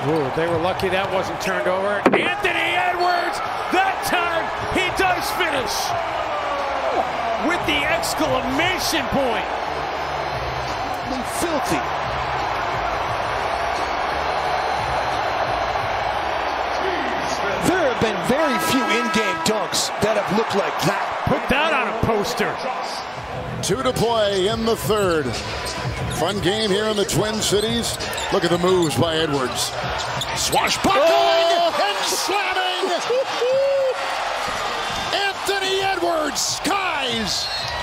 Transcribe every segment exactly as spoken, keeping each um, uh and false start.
Ooh, they were lucky that wasn't turned over. Anthony Edwards, that time he does finish with the exclamation point. Filthy. There have been very few in-game dunks that have looked like that. Put that on a poster. Two to play in the third. Fun game here in the Twin Cities. Look at the moves by Edwards. Swashbuckling oh! and slamming. Anthony Edwards skies.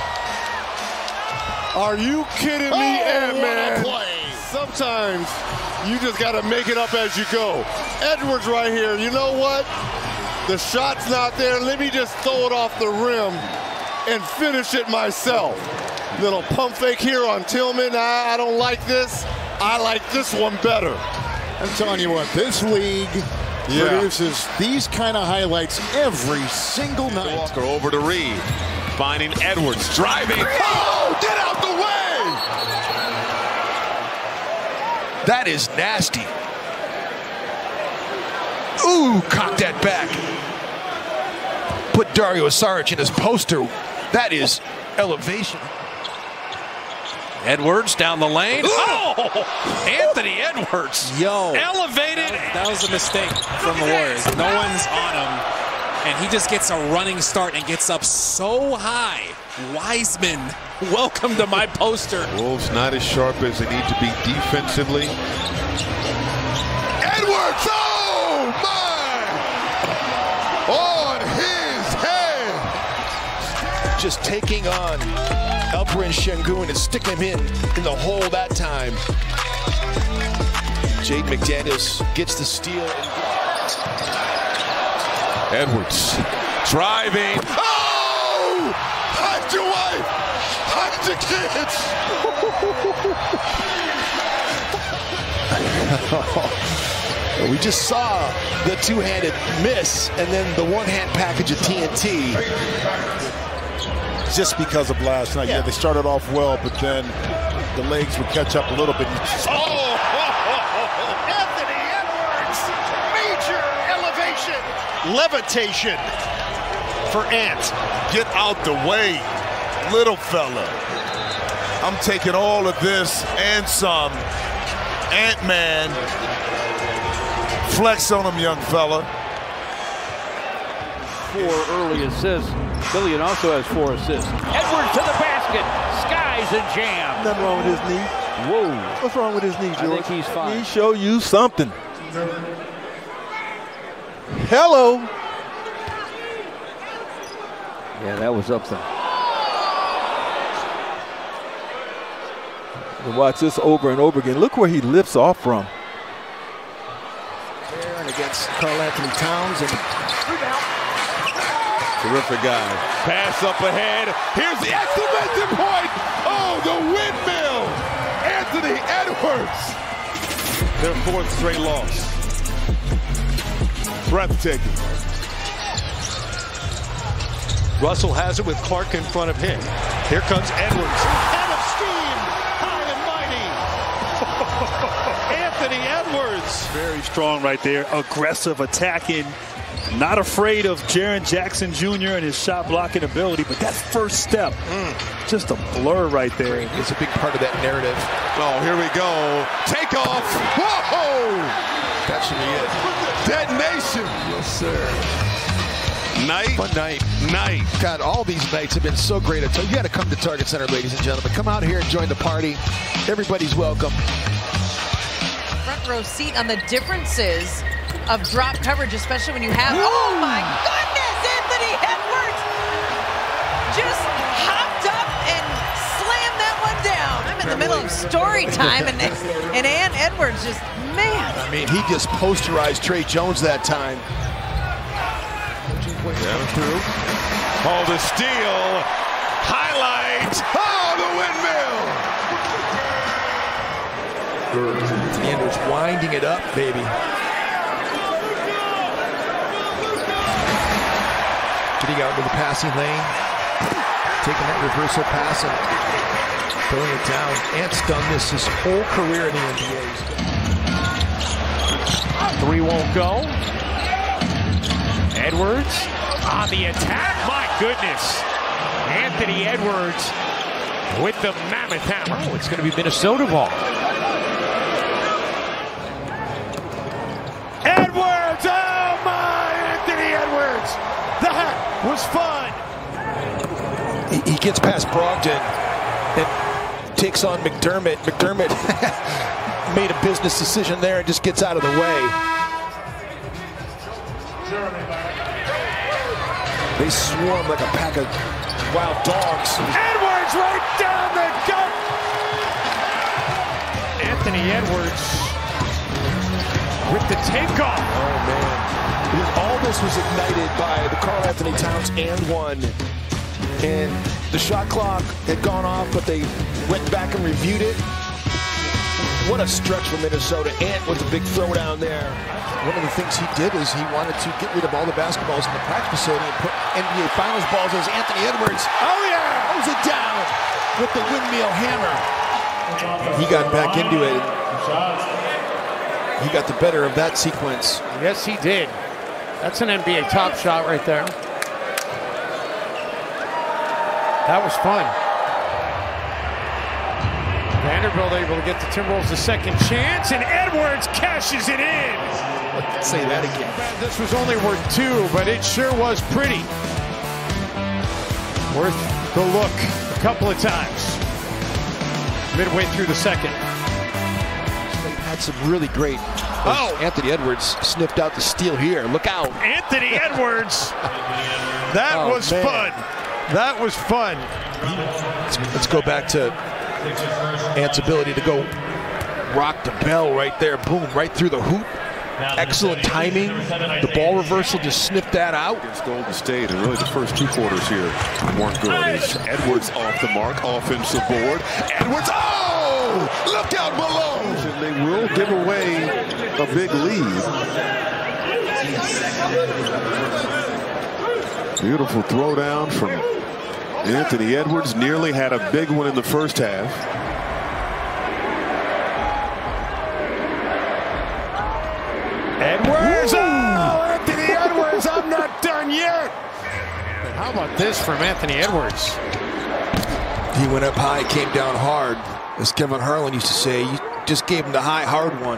Are you kidding me, oh, Ant-Man? what a play. Sometimes you just got to make it up as you go. Edwards right here. You know what? The shot's not there. Let me just throw it off the rim and finish it myself. Little pump fake here on Tillman. I, I don't like this. I like this one better. I'm telling you what, this league yeah. produces these kind of highlights every single night. Walker over to Reed. Finding Edwards, driving. Oh, get out the way! That is nasty. Ooh, cocked that back. Put Dario Saric in his poster. That is elevation. Edwards down the lane. Oh! Anthony Edwards. Yo. Elevated. That was a mistake from the Warriors. No one's on him. And he just gets a running start and gets up so high. Wiseman, welcome to my poster. Wolves not as sharp as they need to be defensively. Edwards, oh my! On his head. Just taking on Alperen Sengun and sticking him in in the hole that time. Jaden McDaniels gets the steal. Edwards driving. Oh! Hide your wife! Hide Well, your kids! we just saw the two-handed miss and then the one-hand package of T N T. Just because of last night. Yeah, yeah they started off well, but then the legs would catch up a little bit. Oh! Anthony Edwards! Major elevation! Levitation for Ant. Get out the way, little fella. I'm taking all of this and some. Ant-Man. Flex on him, young fella. Four early assists. Billion also has four assists. Edwards to the basket. Skies and jam. Nothing wrong with his knee. Whoa. What's wrong with his knee, George? I think he's fine. He show you something. Hello. Yeah, that was up there. And watch this over and over again. Look where he lifts off from. There and against Karl Anthony Towns and rebound. Terrific guy. Pass up ahead. Here's the exclamation point. Oh, the windmill. Anthony Edwards. Their fourth straight loss. Breathtaking. Russell has it with Clark in front of him. Here comes Edwards. Head of steam, high and mighty. Anthony Edwards. Very strong right there. Aggressive, attacking. Not afraid of Jaren Jackson Junior and his shot blocking ability, but that first step, mm. just a blur right there. It's a big part of that narrative. Oh, here we go. Take off. Whoa! That should be it. Detonation. Yes, sir. Night. Fun night. Night. God, all these nights have been so great. I tell you, you got to come to Target Center, ladies and gentlemen. Come out here and join the party. Everybody's welcome. Front row seat on the differences of drop coverage, especially when you have, Woo! Oh my goodness, Anthony Edwards just hopped up and slammed that one down. I'm in the middle of story time, and, and Ant Edwards just, man. I mean, he just posterized Trey Jones that time. Down through. Oh, the steal. Highlight. Oh, the windmill. Andrews winding it up, baby. Getting out into the passing lane. Taking that reversal pass and throwing it down. Ant's done this his whole career in the N B A. won't go. Edwards on the attack. My goodness. Anthony Edwards with the mammoth hammer. Oh, it's going to be Minnesota ball. Edwards! Oh my! Anthony Edwards! That was fun! He, he gets past Brogdon and takes on McDermott. McDermott made a business decision there and just gets out of the way. They swarm like a pack of wild dogs. Edwards right down the gut! Anthony Edwards with the takeoff. Oh, man. All this was ignited by the Karl Anthony Towns and one. And the shot clock had gone off, but they went back and reviewed it. What a stretch for Minnesota. Ant with a big throwdown there. One of the things he did is he wanted to get rid of all the basketballs in the practice facility and put N B A Finals balls as Anthony Edwards. Oh, yeah! Throws it down with the windmill hammer. He got back into it. He got the better of that sequence. Yes, he did. That's an N B A top shot right there. That was fun. Vanderbilt able to get the Timberwolves a second chance, and Edwards cashes it in. Let's say that again. This was only worth two, but it sure was pretty. Worth the look a couple of times. Midway through the second. They had some really great. Oh, Anthony Edwards sniffed out the steal here. Look out. Anthony Edwards. That oh, was man. fun. That was fun. Let's, let's go back to Ant's ability to go rock the bell right there. Boom, right through the hoop. Excellent timing. The ball reversal just sniffed that out. Against Golden State, and really the first two quarters here weren't good. As Edwards off the mark, offensive board. Edwards, oh! Look out below! And they will give away a big lead. Beautiful throwdown from Anthony Edwards. Nearly had a big one in the first half. Edwards! Oh, Anthony Edwards! I'm not done yet. How about this from Anthony Edwards? He went up high, came down hard. As Kevin Harlan used to say, you just gave him the high, hard one.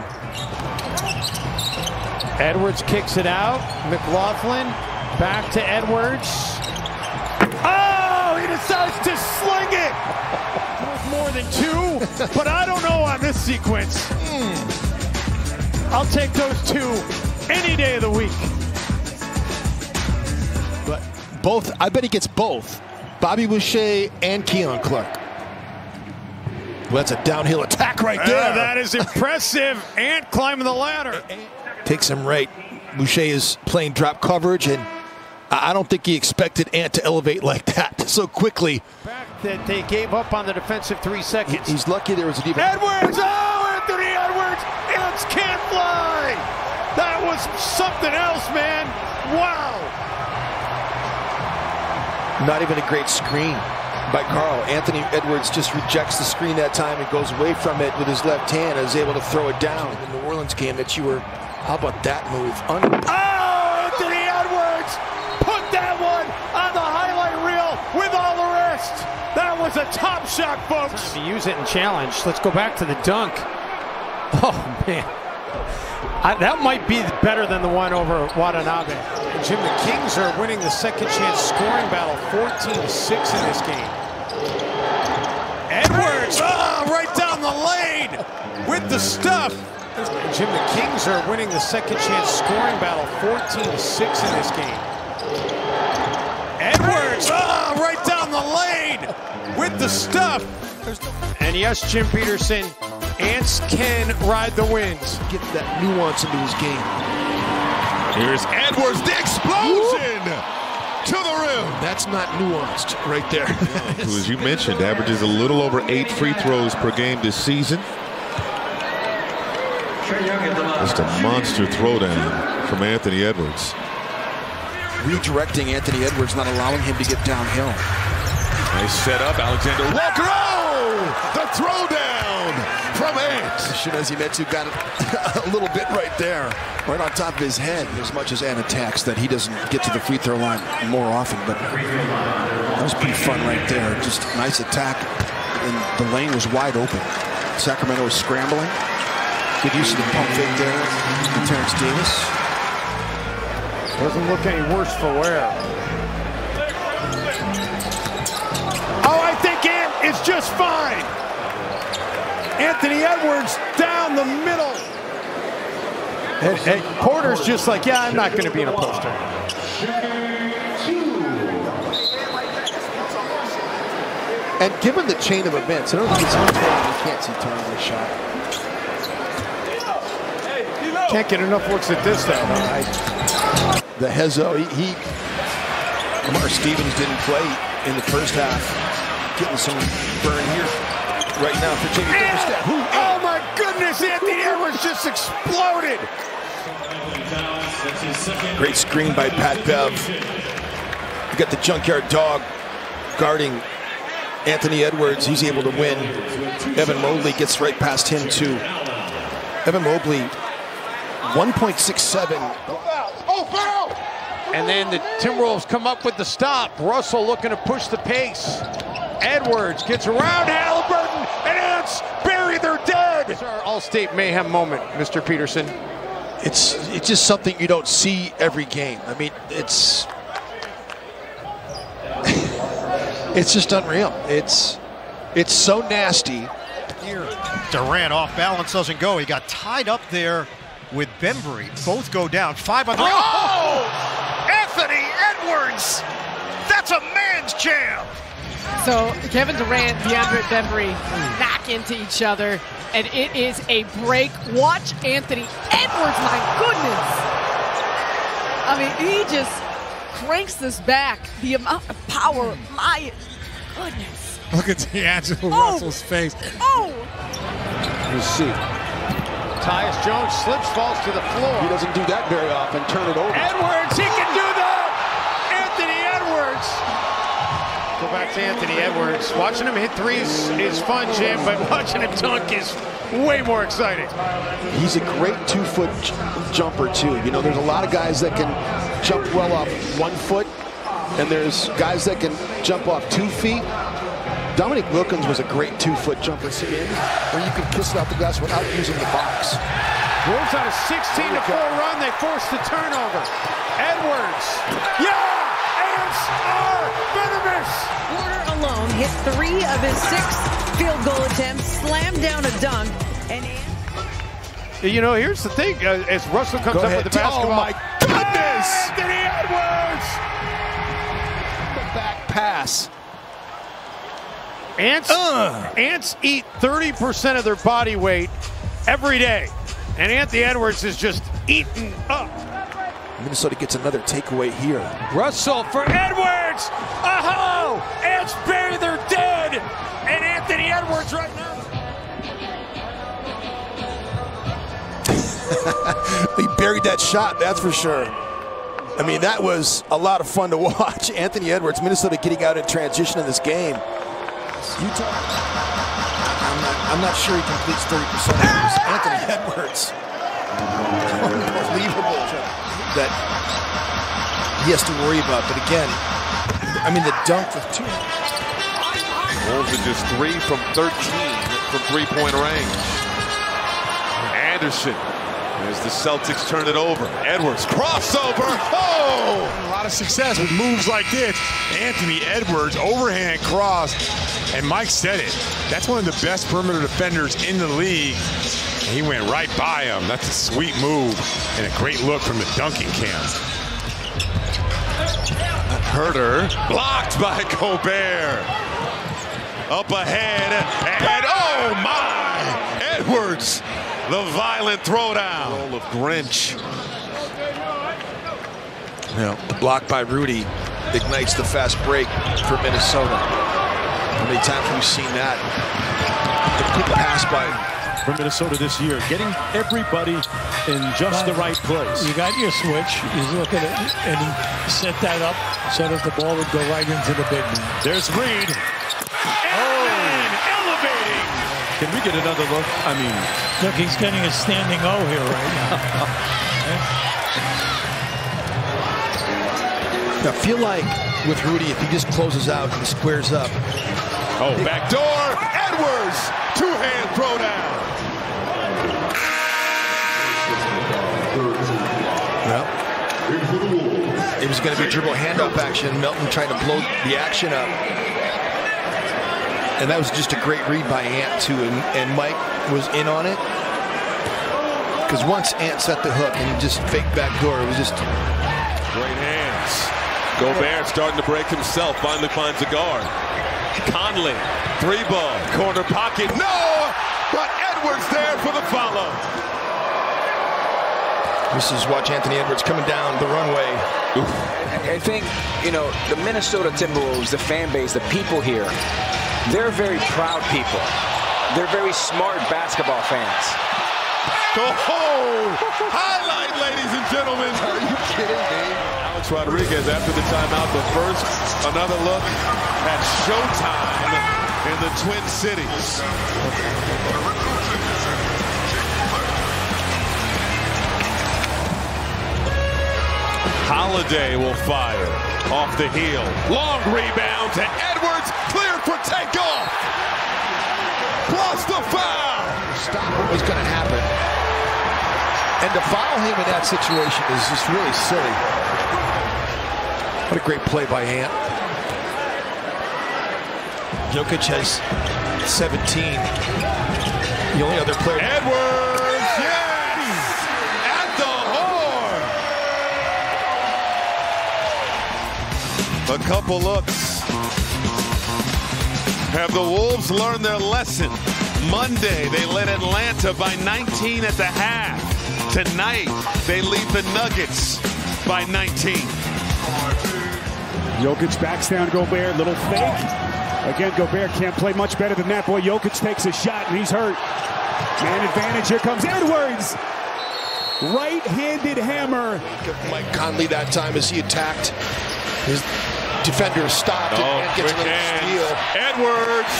Edwards kicks it out. McLaughlin back to Edwards. Oh, he decides to sling it. Worth more than two, but I don't know on this sequence. Mm. I'll take those two any day of the week. But both, I bet he gets both. Bobby Boucher and Keon Clark. Well, that's a downhill attack right there. Uh, that is impressive. Ant climbing the ladder. Takes him right. Boucher is playing drop coverage, and I don't think he expected Ant to elevate like that so quickly. Fact that they gave up on the defensive three seconds. He, he's lucky there was a deep. Edwards! Oh, Anthony Edwards! Ants can't fly! That was something else, man. Wow! Not even a great screen by Karl. Anthony Edwards just rejects the screen that time and goes away from it with his left hand and is able to throw it down. In the New Orleans game that you were, how about that move? Un oh, Anthony Edwards! Put that one on the highlight reel with all the rest. That was a top shot, folks. To use it and challenge. Let's go back to the dunk. Oh, man. I, that might be better than the one over Watanabe. And Jim, the Kings are winning the second chance scoring battle fourteen to six in this game. Edwards, oh, right down the lane with the stuff. And Jim, the Kings are winning the second chance scoring battle fourteen to six in this game. Edwards, oh, right down the lane with the stuff. And yes, Jim Peterson, Ants can ride the winds. Get that nuance into his game. Here's Edwards, the explosion Woo! To the rim. That's not nuanced right there. Who, as you mentioned, averages a little over eight free throws per game this season. Just a monster throwdown from Anthony Edwards. Redirecting Anthony Edwards, not allowing him to get downhill. Nice setup, Alexander Walker. Oh! The throwdown from Ant. Shinezi Metsu got a little bit right there, right on top of his head, as much as Ant attacks that he doesn't get to the free throw line more often, but that was pretty fun right there. Just a nice attack, and the lane was wide open. Sacramento was scrambling. Good use of the pump fake there to Terrence Davis. Doesn't look any worse for wear. Oh, I think Ant is just fine. Anthony Edwards down the middle. And, and Porter's just like, yeah, I'm not going to be in a poster. And given the chain of events, I don't think it's unfair you can't see turning the shot. Can't get enough looks at this, though. I, the Hezo, he, he Lamar Stevens didn't play in the first half. Getting some burn here right now for Jamie Bickerstaff. Oh my goodness, Anthony Edwards just exploded. Great screen by Pat Bev. You got the Junkyard Dog guarding Anthony Edwards. He's able to win. Evan Mobley gets right past him too. Evan Mobley, one point six seven. And then the Timberwolves come up with the stop. Russell looking to push the pace. Edwards gets around Halliburton, and Ants bury their dead. It's our All-State Mayhem moment, Mister Peterson. It's it's just something you don't see every game. I mean, it's it's just unreal. It's it's so nasty. Durant off balance, doesn't go. He got tied up there with Bembry. Both go down. Five on the. Oh! Anthony Edwards! That's a man's jam. So Kevin Durant, DeAndre Bembry knock into each other, and it is a break. Watch Anthony Edwards, my goodness. I mean, he just cranks this back. The amount of power, my goodness. Look at D'Angelo oh. Russell's face. Oh! You see. Tyus Jones slips, falls to the floor. He doesn't do that very often. Turn it over. Edwards, he can do that! Anthony Edwards! Go back to Anthony Edwards. Watching him hit threes is fun, Jim, but watching him dunk is way more exciting. He's a great two-foot jumper, too. You know, there's a lot of guys that can jump well off one foot, and there's guys that can jump off two feet. Dominique Wilkins was a great two-foot jumper, see, where you can kiss it out the glass without using the box. Wolves on a sixteen to four run. They forced the turnover. Edwards. Yeah! Ants are venomous! Porter alone hit three of his six field goal attempts, slammed down a dunk, and you know, here's the thing. Uh, as Russell comes Go up ahead. with the basketball. Oh, my goodness! Anthony Edwards! The back pass. Ants, uh. Ants eat thirty percent of their body weight every day. And Anthony Edwards is just eaten up. Minnesota gets another takeaway here. Russell for Edwards! Oh! Ants bury their dead! And Anthony Edwards right now. He buried that shot, that's for sure. I mean, that was a lot of fun to watch. Anthony Edwards, Minnesota getting out in transition in this game. Utah, I'm not, I'm not sure he completes thirty percent of these. Anthony Edwards. Unbelievable that he has to worry about. But again, I mean, the dunk with two. Wolves are just three from thirteen from three-point range. Anderson, as the Celtics turn it over. Edwards, crossover. Oh! A lot of success with moves like this. Anthony Edwards, overhand cross. And Mike said it. That's one of the best perimeter defenders in the league. And he went right by him. That's a sweet move and a great look from the dunking camp. Herter blocked by Gobert. Up ahead, and oh my! Edwards, the violent throwdown. Roll of Grinch. Now, the block by Rudy ignites the fast break for Minnesota. How many times have we seen that? The quick pass by for Minnesota this year, getting everybody in just the right place. You got your switch. He's looking at it, and he set that up so that the ball would go right into the big man. There's Reed. And oh. elevating Can we get another look? I mean, look, he's getting a standing O here right now. I feel like with Rudy, if he just closes out and squares up. Oh, back door. Edwards. Two-hand throw down. Well, it was going to be dribble handoff action. Melton trying to blow the action up. And that was just a great read by Ant, too. And, and Mike was in on it. Because once Ant set the hook and he just faked back door, it was just... Great hands. Gobert starting to break himself. Finally finds a guard. Conley. Three ball. Corner pocket. No! But Edwards there for the follow. This is watch Anthony Edwards coming down the runway. Oof. I think, you know, the Minnesota Timberwolves, the fan base, the people here, they're very proud people. They're very smart basketball fans. Oh, highlight, ladies and gentlemen. Are you kidding me? Alex Rodriguez after the timeout, but first, another look at Showtime in the Twin Cities. Holiday will fire off the heel. Long rebound to Edwards, cleared for takeoff. Plus the foul. Stop what was going to happen. And to foul him in that situation is just really silly. What a great play by Ant. Jokic has seventeen. The only other player. Edwards, yes! At the horn. A couple looks. Have the Wolves learned their lesson? Monday, they led Atlanta by nineteen at the half. Tonight, they lead the Nuggets by nineteen. Jokic backs down Gobert, little fake. Again, Gobert can't play much better than that. Boy, Jokic takes a shot and he's hurt. Man advantage, here comes Edwards. Right-handed hammer. Mike Conley that time as he attacked. His defender stopped oh, and gets a little steal. Edwards,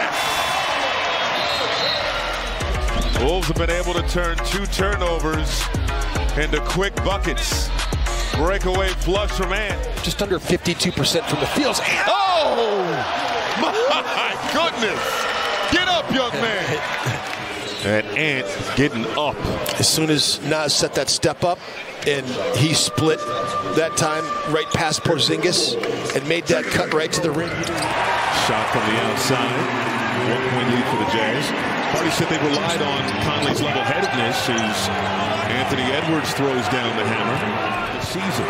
yes! Wolves have been able to turn two turnovers into quick buckets. Breakaway flush from Ant. Just under fifty-two percent from the field. Oh! My goodness! Get up, young man! And Ant getting up. As soon as Nas set that step up, and he split that time right past Porzingis and made that cut right to the rim. Shot from the outside. One-point lead for the Jazz. Party said they relied on Conley's level-headedness as Anthony Edwards throws down the hammer. The season.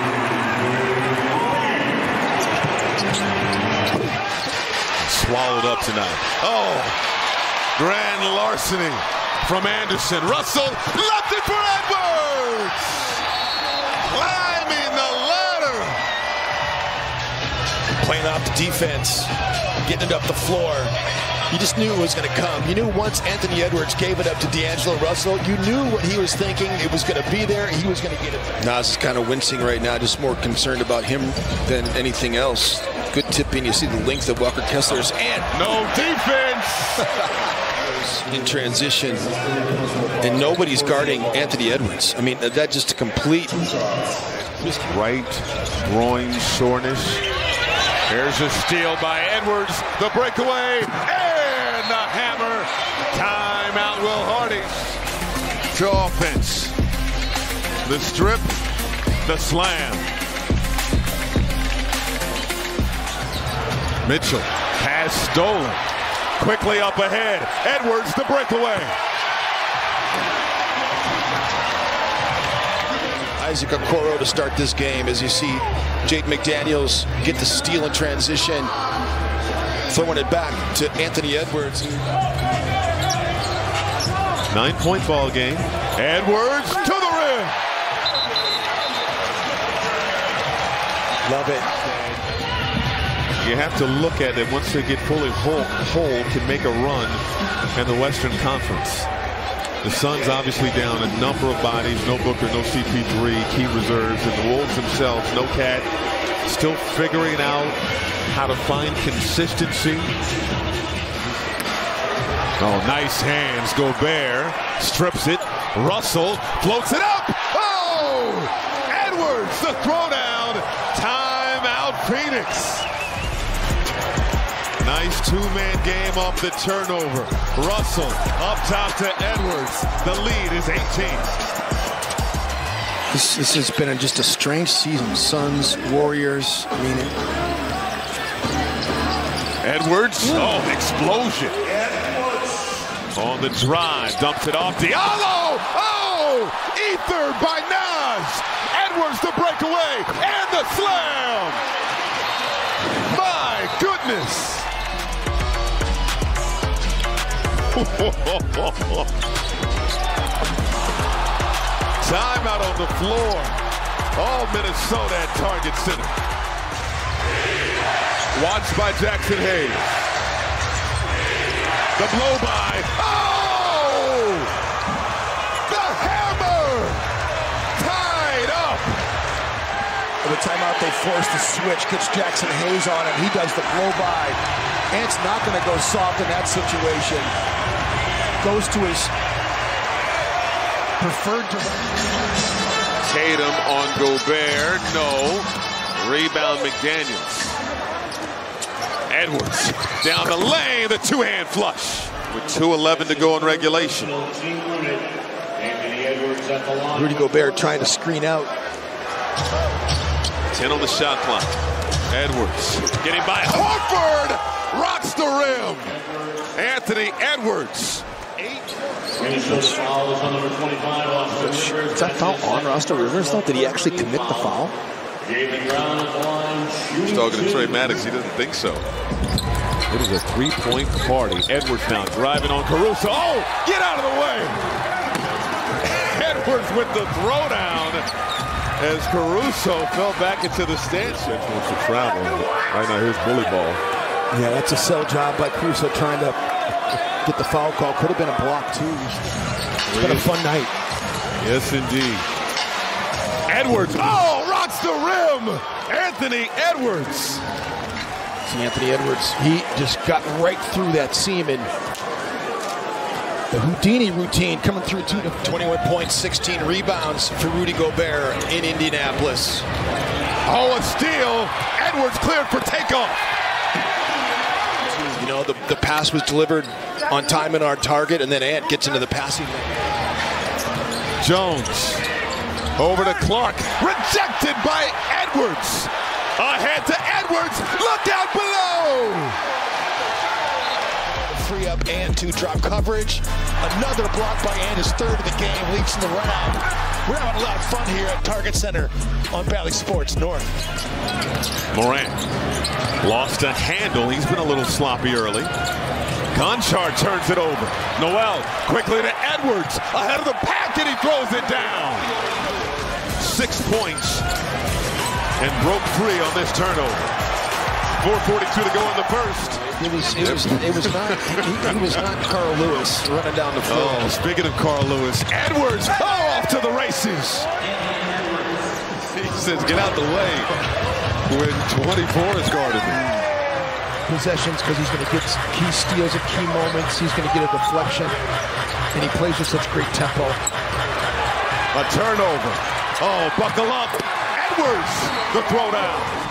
Swallowed up tonight. Oh, grand larceny from Anderson. Russell left it for Edwards. Climbing the ladder. Playing off the defense, getting it up the floor. You just knew it was going to come. You knew once Anthony Edwards gave it up to D'Angelo Russell, you knew what he was thinking. It was going to be there. He was going to get it back. Nas is kind of wincing right now, just more concerned about him than anything else. Good tipping. You see the length of Walker Kessler's and no defense in transition, and nobody's guarding Anthony Edwards. I mean, that just a complete right groin soreness. There's a steal by Edwards, the breakaway, and the hammer. Timeout, Will Hardy. To offense. The strip, the slam. Mitchell, pass stolen. Quickly up ahead. Edwards, the breakaway. Isaac Okoro to start this game as you see Jake McDaniels get the steal in transition, throwing it back to Anthony Edwards. Nine-point ball game. Edwards to the rim. Love it. You have to look at it once they get fully whole, whole can make a run in the Western Conference. The Suns obviously down a number of bodies, no Booker, no C P three, key reserves, and the Wolves themselves, no Cat, still figuring out how to find consistency. Oh, nice hands. Gobert strips it. Russell floats it up. Oh! Edwards, the throwdown. Timeout, Phoenix. Nice two-man game off the turnover. Russell up top to Edwards. The lead is eighteen. This, this has been a, just a strange season. Suns, Warriors. I mean, it... Edwards. Oh, explosion. On the drive, dumps it off. Diallo. Oh, ether by Naz. Edwards the breakaway and the slam. My goodness. Timeout on the floor. All Minnesota at Target Center. Watched by Jackson Hayes. The blow by. Oh! The hammer! Tied up. The timeout, they force the switch, gets Jackson Hayes on him. He does the blow by. Ant's not going to go soft in that situation. Goes to his preferred direction. Tatum on Gobert. No. Rebound McDaniels. Edwards down the lane. The two-hand flush. With two eleven to go in regulation. Rudy Gobert trying to screen out. ten on the shot clock. Edwards getting by Horford. Rocks the rim. Anthony Edwards. Is that foul on Roster Rivers, though? Did he actually commit the foul? He's talking to Trey Maddox. He doesn't think so. It is a three-point party. Edwards now driving on Caruso. Oh, get out of the way. Edwards with the throwdown as Caruso fell back into the stands. Wants to travel. Right now, here's bully ball. Yeah, that's a sell job by Caruso trying to get the foul call. Could have been a block, too. It's been a fun night. Yes, indeed. Edwards. Oh, rocks the rim. Anthony Edwards. See, Anthony Edwards, he just got right through that seam, and the Houdini routine coming through to twenty-one points, sixteen rebounds for Rudy Gobert in Indianapolis. Oh, a steal. Edwards cleared for takeoff. You know, the, the pass was delivered on time in our target, and then Ant gets into the passing lane. Jones over to Clark. Rejected by Edwards. Ahead to Edwards. Look out below. Free up Ant to drop coverage. Another block by Ant, his third of the game, leads in the round. We're having a lot of fun here at Target Center on Bally Sports North. Morant lost a handle. He's been a little sloppy early. Gonchar turns it over. Noel quickly to Edwards. Ahead of the pack, and he throws it down. Six points and broke free on this turnover. four forty-two to go in the first. It was, it was, it was not, he, he was not Carl Lewis running down the floor. Oh, speaking of Carl Lewis, Edwards, oh, off to the races. He says, get out the way when twenty-four is guarded. Possessions, because he's going to get key steals at key moments. He's going to get a deflection, and he plays with such great tempo. A turnover. Oh, buckle up. Edwards, the throwdown.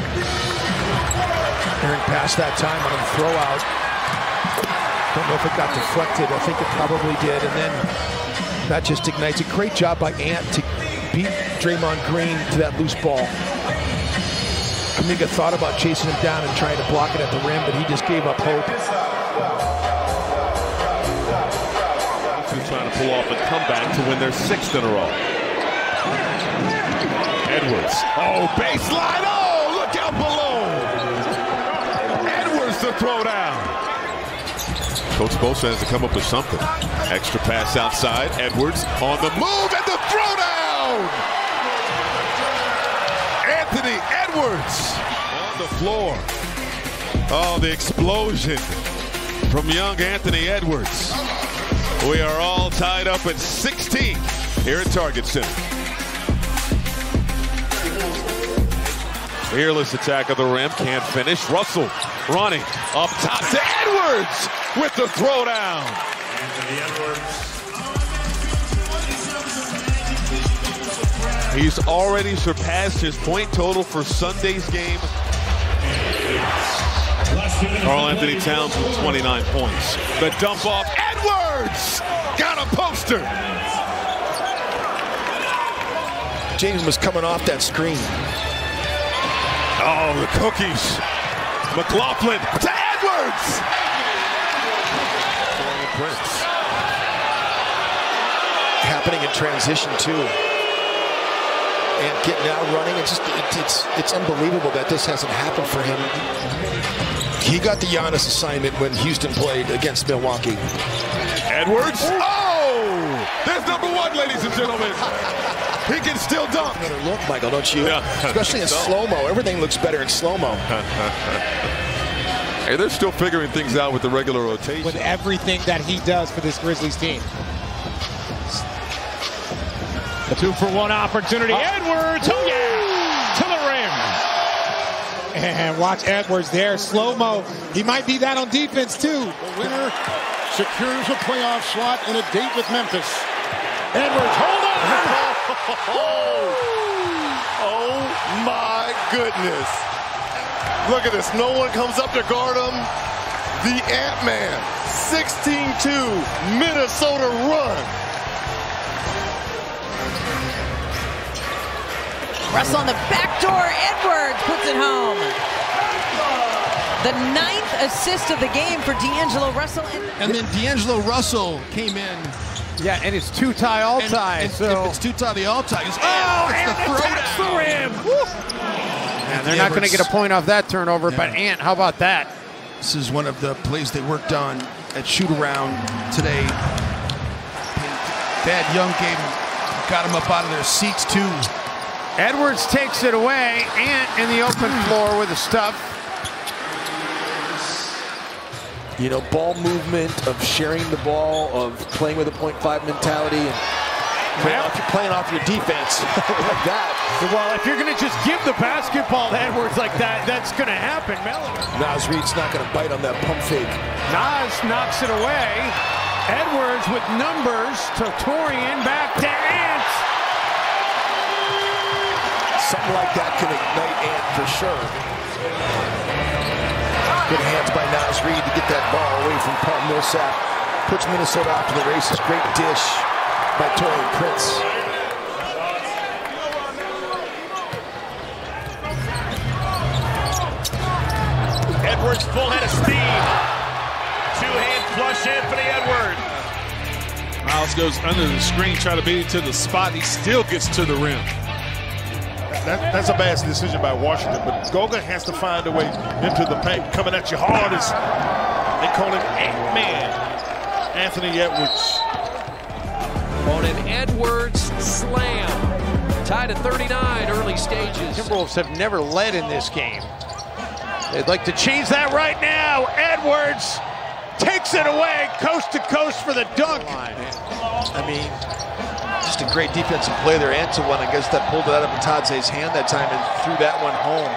Aaron passed that time on a throw out. Don't know if it got deflected. I think it probably did. And then that just ignites. A great job by Ant to beat Draymond Green to that loose ball. Kuminga thought about chasing him down and trying to block it at the rim, but he just gave up hope. Trying to pull off a comeback to win their sixth in a row. Edwards. Oh, baseline. Oh, look out below. Edwards the throwdown. Coach Bosa has to come up with something. Extra pass outside. Edwards on the move and the throwdown. Anthony Edwards on the floor. Oh, the explosion from young Anthony Edwards. We are all tied up at sixteen here at Target Center. Fearless attack of the rim, can't finish. Russell running up top to Edwards with the throwdown. He's already surpassed his point total for Sunday's game. Karl-Anthony Towns with twenty-nine points. The dump off. Edwards got a poster. James was coming off that screen. Oh, the cookies. McLaughlin to Edwards. Prince. Happening in transition too. And getting out running. It's just it, it's it's unbelievable that this hasn't happened for him. He got the Giannis assignment when Houston played against Milwaukee. Edwards. Oh! There's number one, ladies and gentlemen. He can still dunk. Another look, Michael, don't you? Yeah. Especially in slow-mo. Everything looks better in slow-mo. Hey, they're still figuring things out with the regular rotation. With everything that he does for this Grizzlies team. The two for one opportunity. Oh. Edwards, oh yeah, to the rim. And watch Edwards there, slow-mo. He might be that on defense too. The winner secures a playoff slot and a date with Memphis. Edwards, hold on. Oh, oh my goodness. Look at this. No one comes up to guard him. The Ant-Man, sixteen two, Minnesota run. Russell on the back door. Edwards puts it home. The ninth assist of the game for D'Angelo Russell. And then D'Angelo Russell came in. Yeah, and it's two-tie all-tie. And, and so if it's two-tie the all-tie, it's oh, and the attacks the rim. And they're not going to get a point off that turnover, yeah. But Ant, how about that? This is one of the plays they worked on at shoot-around today. Thad Young gave him, got him up out of their seats, too. Edwards takes it away. Ant in the open floor with the stuff. You know, ball movement, of sharing the ball, of playing with a point five mentality, and playing, off, playing off your defense like that. Well, if you're going to just give the basketball to Edwards like that, that's going to happen. Melody. Naz Reid's not going to bite on that pump fake. Naz knocks it away. Edwards with numbers to Torian, back to Ant. Something like that can ignite Ant for sure. Good hands by Naz Reid to get that ball away from Paul Millsap. Puts Minnesota off to the races. Great dish by Torian Prince. Edwards full head of steam. Two-hand flush Anthony Edwards. Miles goes under the screen, try to beat it to the spot. He still gets to the rim. That, that's a bad decision by Washington, but Goga has to find a way into the paint. Coming at you hard as they call him Ant-Man. Anthony Edwards. On an Edwards slam. Tied at thirty-nine, early stages. Timberwolves have never led in this game. They'd like to change that right now. Edwards takes it away, coast to coast for the dunk. I mean, just a great defensive play there. Antoine, I guess, that pulled it out of Mataze's hand that time and threw that one home.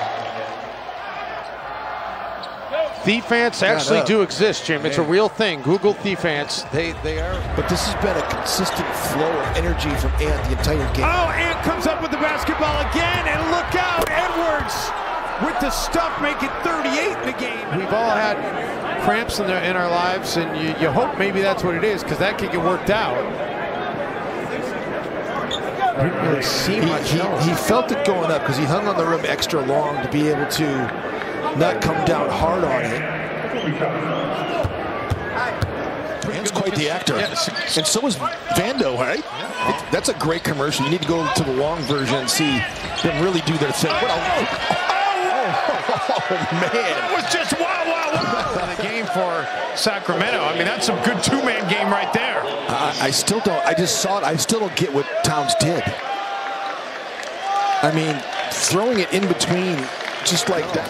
Thief-ants actually do exist, Jim. It's a real thing. Google Thief-ants. They, they are. But this has been a consistent flow of energy from Ant the entire game. Oh, Ant comes up with the basketball again, and look out, Edwards with the stuff, make it thirty-eight in the game. We've all had cramps in, the, in our lives, and you, you hope maybe that's what it is, because that could get worked out. Didn't really see much. He, he, he felt it going up because he hung on the rim extra long to be able to not come down hard on it. Ant's quite the actor. Yes. And so is Vando, right? Yeah. It, that's a great commercial. You need to go to the long version and see them really do their thing. What a, oh, man. That was just wow, wow, wow. In the game for Sacramento. I mean, that's some good two-man game right there. I, I still don't, I just saw it. I still don't get what Towns did. I mean, throwing it in between just like that.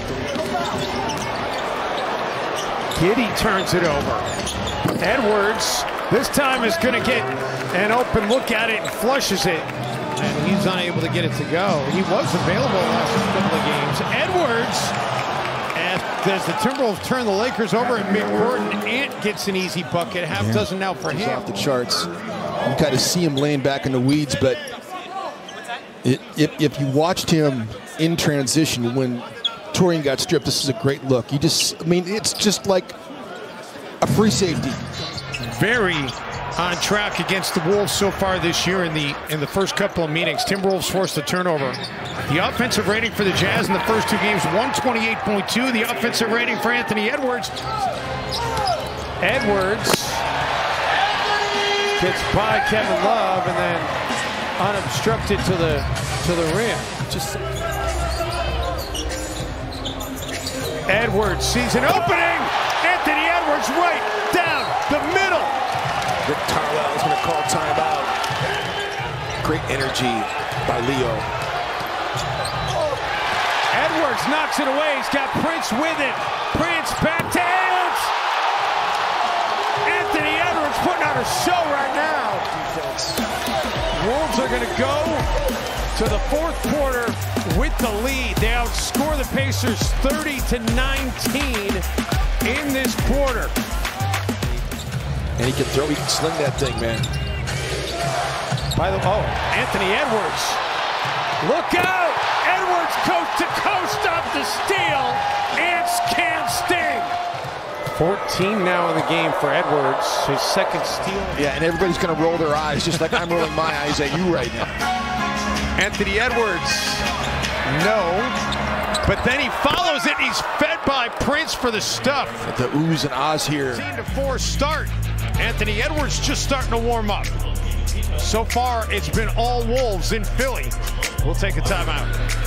Giddey turns it over. Edwards, this time is going to get an open look at it and flushes it. And he's unable to get it to go. He was available the last couple of games. Edwards, and as the Timberwolves turn the Lakers over in midcourt, and Ant gets an easy bucket. Half yeah. dozen now for He's him. Off the charts. You kind of see him laying back in the weeds, but it, if, if you watched him in transition when Taurean got stripped, this is a great look. You just, I mean, it's just like a free safety. Very on track against the Wolves so far this year in the in the first couple of meetings. Timberwolves forced the turnover. The offensive rating for the Jazz in the first two games, one twenty-eight point two. The offensive rating for Anthony Edwards. Edwards gets by Kevin Love and then unobstructed to the to the rim. Just Edwards sees an opening. Anthony Edwards right down the middle. Rick Carlisle is going to call timeout. Great energy by Leo. Edwards knocks it away. He's got Prince with it. Prince back to Edwards. Anthony Edwards putting on a show right now. Wolves are going to go to the fourth quarter with the lead. They outscore the Pacers thirty to nineteen in this quarter. And he can throw, he can sling that thing, man. By the oh, Anthony Edwards. Look out! Edwards coast to coast off the steal. Ants can't sting. fourteen now in the game for Edwards. His second steal. Yeah, and everybody's going to roll their eyes, just like I'm rolling my eyes at you right now. Anthony Edwards, no. But then he follows it. He's fed by Prince for the stuff. The oohs and ahs here. fifteen to four start. Anthony Edwards just starting to warm up. So far, it's been all Wolves in Philly. We'll take a timeout.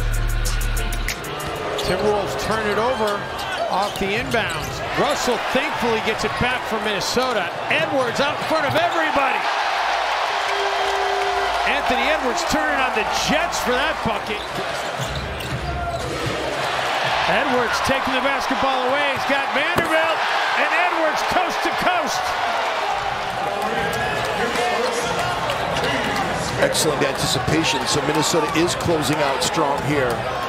Timberwolves turn it over off the inbounds. Russell thankfully gets it back from Minnesota. Edwards out in front of everybody. Anthony Edwards turning on the Jets for that bucket. Edwards taking the basketball away. He's got Vanderbilt and Edwards coast to coast. Excellent anticipation. So Minnesota is closing out strong here.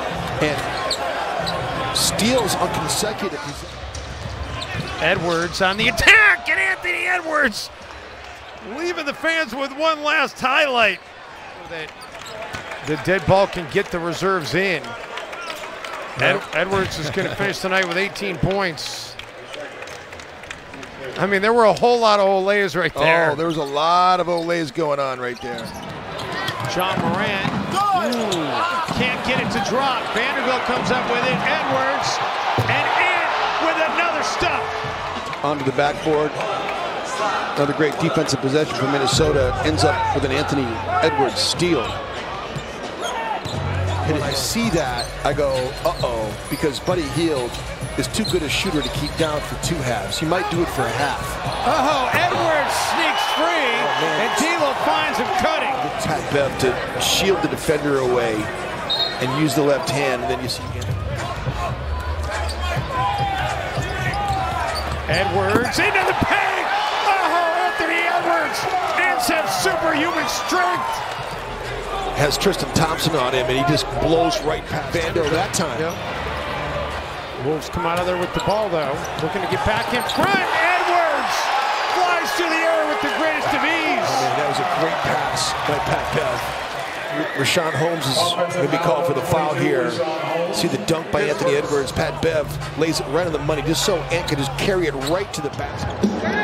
And steals on consecutive. Edwards on the attack, and Anthony Edwards leaving the fans with one last highlight. So that the dead ball can get the reserves in. Ed Edwards is going to finish tonight with eighteen points. I mean, there were a whole lot of Olays right there. Oh, there was a lot of Olays going on right there. John Morant Ooh, can't get it to drop. Vanderbilt comes up with it. Edwards and in with another stop. Onto the backboard. Another great defensive possession for Minnesota. Ends up with an Anthony Edwards steal. When I see that, I go, uh-oh, because Buddy Hield is too good a shooter to keep down for two halves. He might do it for a half. Oh, Edwards sneaks free, oh, and D'Lo finds him cutting. Pat Bev to shield the defender away and use the left hand, and then you see again. Edwards into the paint. Oh, Anthony Edwards. Ants have superhuman strength. Has Tristan Thompson on him, and he just blows right past Vando that time. Yep. Wolves come out of there with the ball, though. Looking to get back in front. Edwards flies through the air with the greatest of ease. I mean, that was a great pass by Pat Bev. Rashawn Holmes is going to be called for the foul here. See the dunk by Anthony Edwards. Pat Bev lays it right on the money, just so Ant can just carry it right to the basket.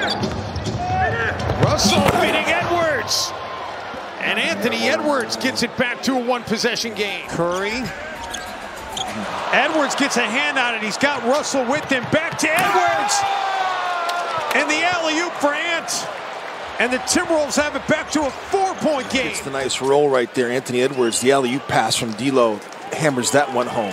Russell beating Edwards. And Anthony Edwards gets it back to a one-possession game. Curry. Edwards gets a hand on it. He's got Russell with him. Back to Edwards. And the alley-oop for Ant. And the Timberwolves have it back to a four-point game. It's the nice roll right there. Anthony Edwards, the alley-oop pass from D'Lo, hammers that one home.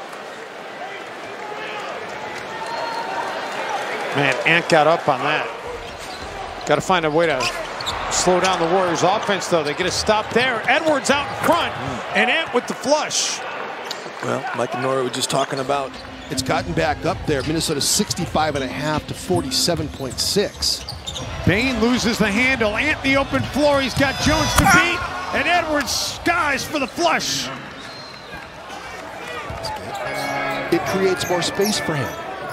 Man, Ant got up on that. Got to find a way to slow down the Warriors' offense, though. They get a stop there. Edwards out in front, mm. and Ant with the flush. Well, Mike and Nora were just talking about, it's gotten back up there. Minnesota sixty-five and a half to forty-seven point six. Bane loses the handle. Ant the open floor. He's got Jones to beat, and Edwards skies for the flush. It creates more space for him.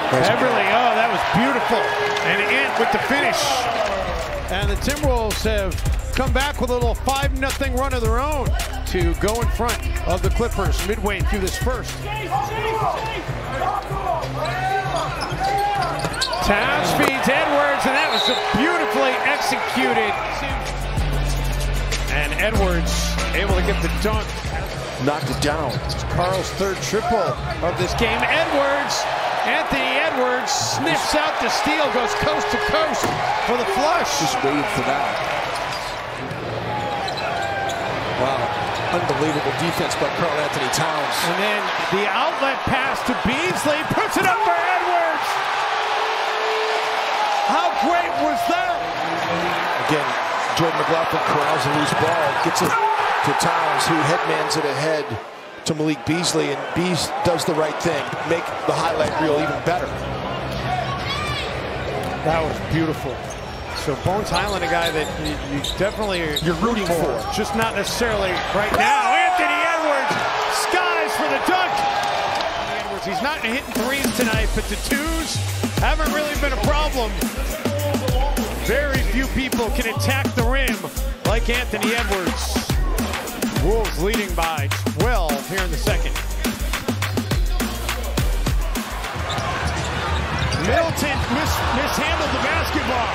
Everly, oh, that was beautiful. And Ant with the finish. And the Timberwolves have come back with a little five nothing run of their own to go in front of the Clippers midway through this first. Towns feeds Edwards, and that was beautifully executed. And Edwards able to get the dunk. Knocked it down. It's Carl's third triple of this game. Edwards, Anthony Edwards sniffs out the steal, goes coast to coast for the flush. Just waited for that. Wow, unbelievable defense by Karl Anthony Towns. And then the outlet pass to Beasley, puts it up for Edwards. How great was that? Again, Jordan McLaughlin corrals a loose ball, gets it to Towns, who headmans it ahead to Malik Beasley, and Bees does the right thing, make the highlight reel even better. That was beautiful. So Bones Highland, a guy that you, you definitely are you're rooting for, for, just not necessarily right now. Anthony Edwards, skies for the dunk. Edwards, he's not hitting threes tonight, but the twos haven't really been a problem. Very few people can attack the rim like Anthony Edwards. Wolves leading by twelve here in the second. Middleton mis mishandled the basketball.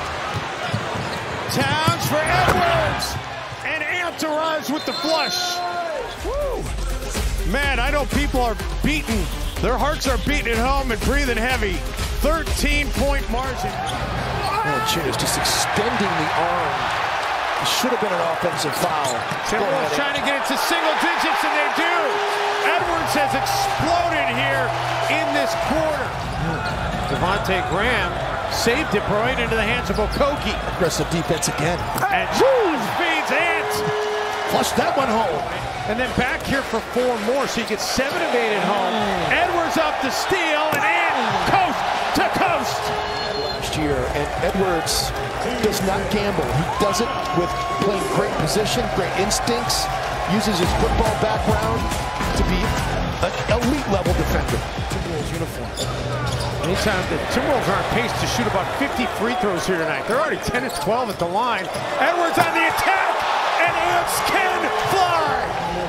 Towns for Edwards. And Ant arrives with the flush. Woo. Man, I know people are beating. Their hearts are beating at home and breathing heavy. thirteen point margin. Valanciunas just extending the arm. It should have been an offensive foul. Timberwolves trying to get it to single digits, and they do. Edwards has exploded here in this quarter. Devontae Graham saved it right into the hands of Okogie. Aggressive defense again. And Jones feeds Ant. Flush that one home. And then back here for four more, so he gets seven of eight at home. Edwards up the steal, and Ant coast to coast. Last year, and Edwards does not gamble. He does it with playing great position, great instincts, uses his football background to be an elite level defender. Timberwolves uniform. Anytime the Timberwolves are on pace to shoot about fifty free throws here tonight. They're already ten and twelve at the line. Edwards on the attack, and Ants can fly.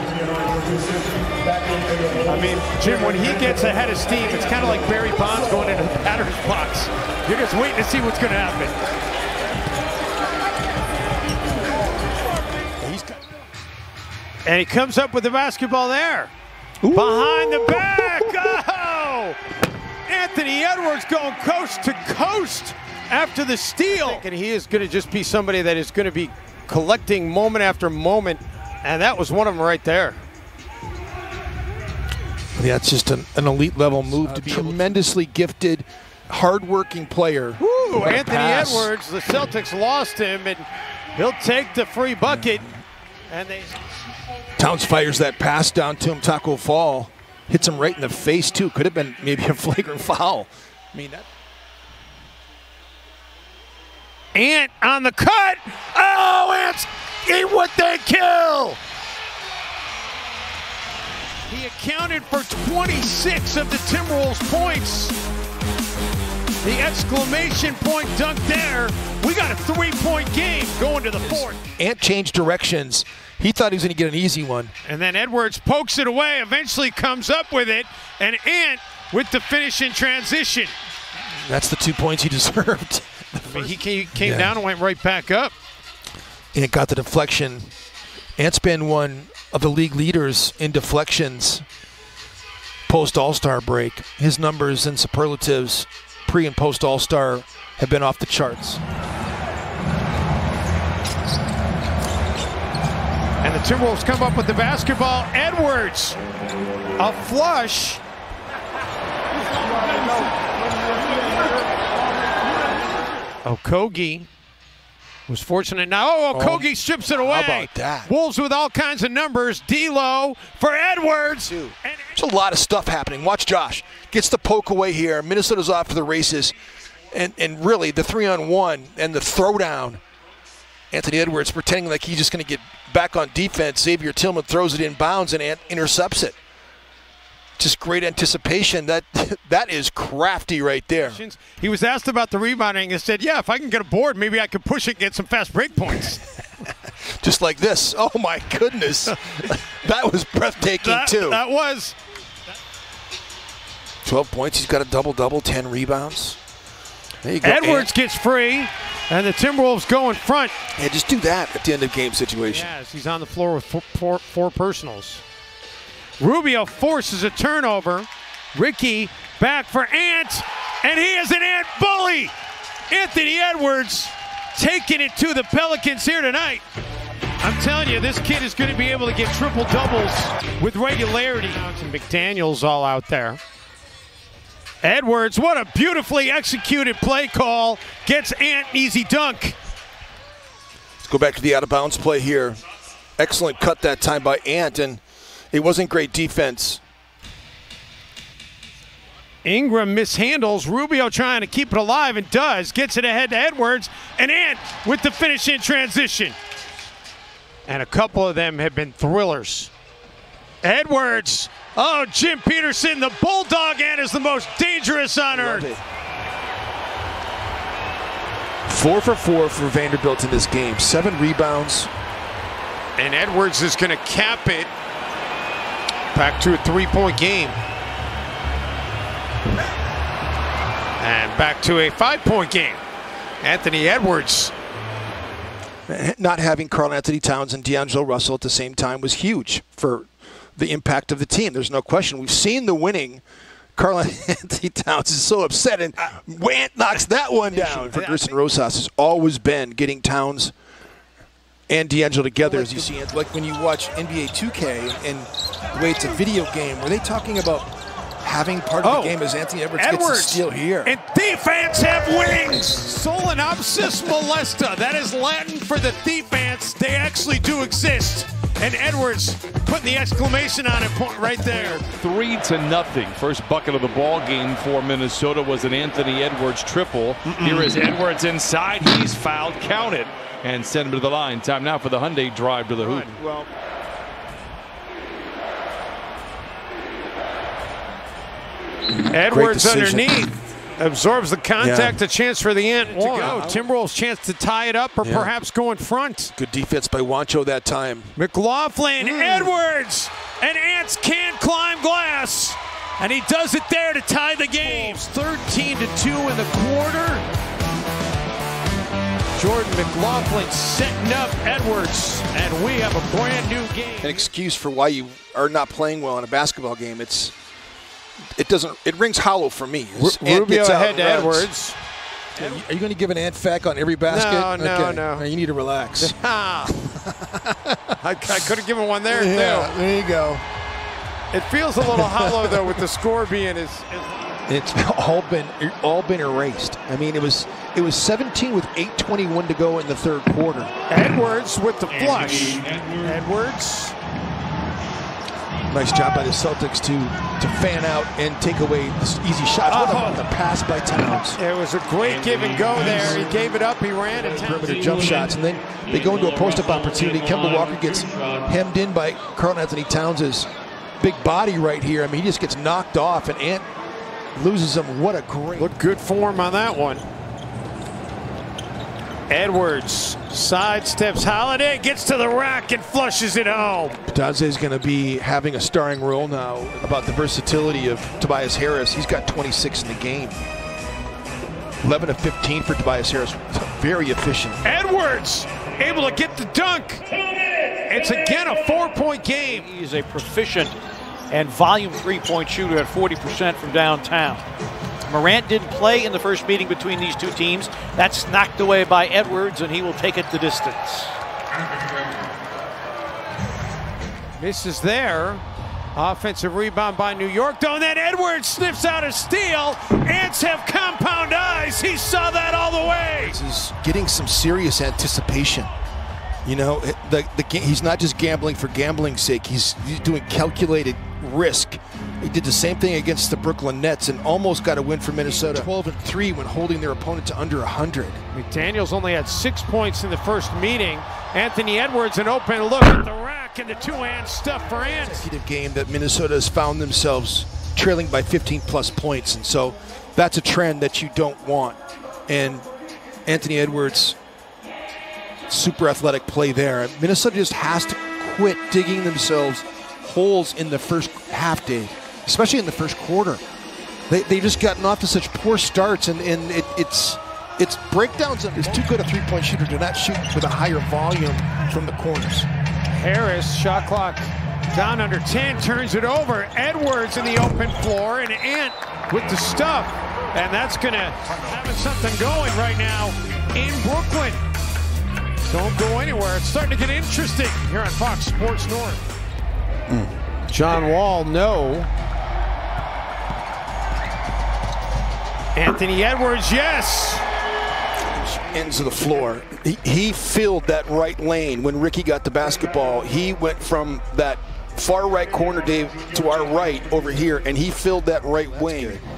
I mean, Jim, when he gets ahead of steam, it's kind of like Barry Bonds going into the batter's box. You're just waiting to see what's going to happen. And he comes up with the basketball there. Ooh. Behind the back. Oh! Anthony Edwards going coast to coast after the steal. And he is going to just be somebody that is going to be collecting moment after moment. And that was one of them right there. Yeah, it's just an, an elite level move to be tremendously gifted, hardworking player. Woo! Anthony pass. Edwards, the Celtics lost him, and he'll take the free bucket. And they. Towns fires that pass down to him. Taco Fall hits him right in the face too. Could have been maybe a flagrant foul. I mean that. Ant on the cut. Oh, Ants eat what they kill. He accounted for twenty-six of the Timberwolves' points. The exclamation point dunk there. We got a three-point game going to the fourth. Ant changed directions. He thought he was going to get an easy one. And then Edwards pokes it away, eventually comes up with it, and Ant with the finish in transition. That's the two points he deserved. I mean, he came, came yeah. down and went right back up. Ant got the deflection. Ant's been one of the league leaders in deflections post All-Star break. His numbers and superlatives pre and post All-Star have been off the charts. And the Timberwolves come up with the basketball. Edwards, a flush. Okogie was fortunate now. Oh, Okogie oh, strips it away. How about that? Wolves with all kinds of numbers. D'Lo for Edwards. Dude, there's a lot of stuff happening. Watch Josh. Gets the poke away here. Minnesota's off to the races. And, and really, the three-on-one and the throwdown. Anthony Edwards pretending like he's just going to get back on defense. Xavier Tillman throws it in bounds and Ant intercepts it. just great anticipation. That that is crafty right there. He was asked about the rebounding and said, yeah, if I can get a board, maybe I could push it and get some fast break points. Just like this. Oh, my goodness. That was breathtaking, that, too. That was. twelve points. He's got a double-double, ten rebounds. There you go. Edwards gets free, and the Timberwolves go in front. Yeah, just do that at the end of game situation. Yes, he's on the floor with four, four, four personals. Rubio forces a turnover. Ricky back for Ant, and he is an Ant bully. Anthony Edwards taking it to the Pelicans here tonight. I'm telling you, this kid is going to be able to get triple doubles with regularity. And McDaniels all out there. Edwards, what a beautifully executed play call. Gets Ant an easy dunk. Let's go back to the out-of-bounds play here. Excellent cut that time by Ant, and it wasn't great defense. Ingram mishandles. Rubio trying to keep it alive and does. Gets it ahead to Edwards, and Ant with the finish in transition. And a couple of them have been thrillers. Edwards. Oh, Jim Peterson, the Bulldog Ant is the most dangerous on earth. Four for four for Vanderbilt in this game. Seven rebounds. And Edwards is going to cap it back to a three-point game. And back to a five-point game. Anthony Edwards. Not having Karl Anthony Towns and D'Angelo Russell at the same time was huge for the impact of the team. There's no question. We've seen the winning. Karl Anthony Towns is so upset, and Want knocks that one down. For Gerson Rosas has always been getting Towns and D'Angelo together, as you see. It's like when you watch N B A two K and the way it's a video game, were they talking about having part of oh, the game as Anthony Edwards, Edwards gets a steal here? And thief ants have wings. Solenopsis molesta. That is Latin for the thief ants. They actually do exist. And Edwards putting the exclamation on it point right there. Three to nothing. First bucket of the ball game for Minnesota was an Anthony Edwards triple. Mm-mm. Here is Edwards inside. He's fouled. Count it. And send him to the line. Time now for the Hyundai drive to the hoop. Well, Edwards underneath. Absorbs the contact, yeah. A chance for the Ant to go. Timberwolves chance to tie it up or yeah. perhaps go in front. Good defense by Juancho that time. McLaughlin, mm. Edwards, and Ants can't climb glass. And he does it there to tie the game. thirteen to two in the quarter. Jordan McLaughlin setting up Edwards, and we have a brand new game. An excuse for why you are not playing well in a basketball game. It's It doesn't. It rings hollow for me. Rubio ahead to Edwards. Yeah, are you going to give an Ant fact on every basket? No, no, okay. no. You need to relax. I, I could have given one there. Yeah, too. There you go. It feels a little hollow though with the score being as. It's all been all been erased. I mean, it was it was seventeen with eight twenty-one to go in the third quarter. Edwards with the flush. Edwards. Nice job by the Celtics to to fan out and take away the easy shots. What oh. about the pass by Towns? It was a great give and go there. He gave it up. He ran it. Perimeter jump shots, and then they go into a post-up opportunity. Kemba Walker gets hemmed in by Karl Anthony Towns' big body right here. I mean, he just gets knocked off, and Ant loses him. What a great. Look good form on that one. Edwards sidesteps Holiday, gets to the rack and flushes it home. Daze is going to be having a starring role now about the versatility of Tobias Harris. He's got twenty-six in the game. eleven of fifteen for Tobias Harris. Very efficient. Edwards able to get the dunk. It's again a four-point game. He's a proficient and volume three-point shooter at forty percent from downtown. Morant didn't play in the first meeting between these two teams. That's knocked away by Edwards, and he will take it the distance. Misses there. Offensive rebound by New York, though, and then Edwards sniffs out a steal. Ants have compound eyes. He saw that all the way. This is getting some serious anticipation. You know, the, the, he's not just gambling for gambling's sake. He's, he's doing calculated risk. He did the same thing against the Brooklyn Nets and almost got a win for Minnesota. twelve and three when holding their opponent to under one hundred. McDaniels only had six points in the first meeting. Anthony Edwards, an open look at the rack, and the two-hand stuff for Ant. Game that Minnesota has found themselves trailing by fifteen plus points, and so that's a trend that you don't want. And Anthony Edwards, super athletic play there. Minnesota just has to quit digging themselves holes in the first half, Dave, especially in the first quarter. They, they've just gotten off to such poor starts, and, and it, it's it's breakdowns. It's too good a three-point shooter to not shoot with a higher volume from the corners. Harris, shot clock down under ten, turns it over. Edwards in the open floor, and Ant with the stuff. And that's going to have something going right now in Brooklyn. Don't go anywhere. It's starting to get interesting here on Fox Sports North. Mm. John Wall, no. Anthony Edwards, yes. Ends of the floor. He, he filled that right lane when Ricky got the basketball. He went from that far right corner, Dave, to our right over here, and he filled that right That's wing. Good.